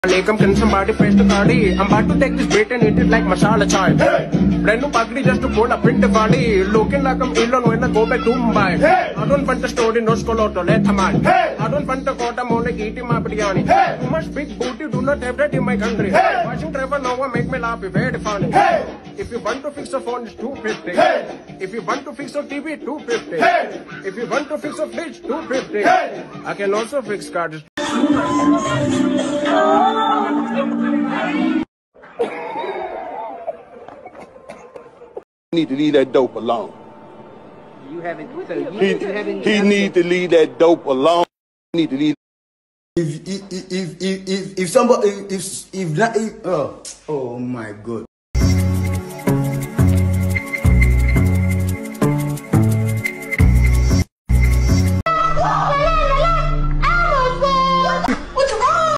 Come, can somebody press the cardi? I'm about to take this bait and eat it like masala chai. Brand new pagdi just to pull up in the body. Looking like I'm Elon when I go back to Mumbai. I don't want the story, no skoloto, let a man. I don't want the quota, more like eating my biryani. Too much big booty, do not have that in my country. Watching Trevor Noah make me laugh, it's very funny. If you want to fix a phone, it's 250. If you want to fix a TV, 250. If you want to fix a fridge, 250. I can also fix cars. He need to leave that dope alone. You haven't. So He need to leave that dope alone. He need to leave. If oh my God.